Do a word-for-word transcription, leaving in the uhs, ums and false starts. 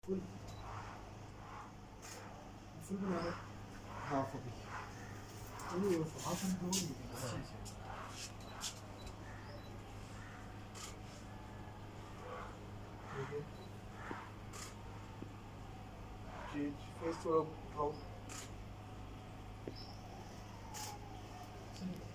full full बना रहे half अभी अभी वो हाफ एंड डबल दिखेगा हाँ अच्छे से ठीक है चेंज फेस थोड़ा उठाओ सही है